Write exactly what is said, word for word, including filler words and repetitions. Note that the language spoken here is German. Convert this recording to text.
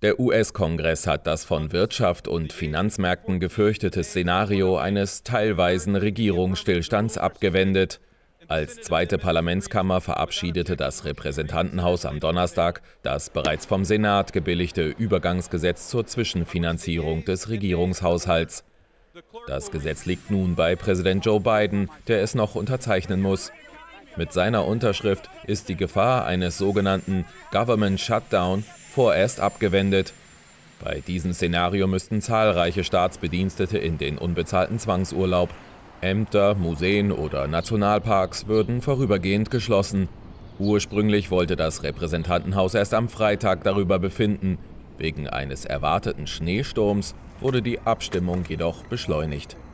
Der U S-Kongress hat das von Wirtschaft und Finanzmärkten gefürchtete Szenario eines teilweisen Regierungsstillstands abgewendet. Als zweite Parlamentskammer verabschiedete das Repräsentantenhaus am Donnerstag das bereits vom Senat gebilligte Übergangsgesetz zur Zwischenfinanzierung des Regierungshaushalts. Das Gesetz liegt nun bei Präsident Joe Biden, der es noch unterzeichnen muss. Mit seiner Unterschrift ist die Gefahr eines sogenannten Government Shutdown vorerst abgewendet. Bei diesem Szenario müssten zahlreiche Staatsbedienstete in den unbezahlten Zwangsurlaub. Ämter, Museen oder Nationalparks würden vorübergehend geschlossen. Ursprünglich wollte das Repräsentantenhaus erst am Freitag darüber befinden. Wegen eines erwarteten Schneesturms wurde die Abstimmung jedoch beschleunigt.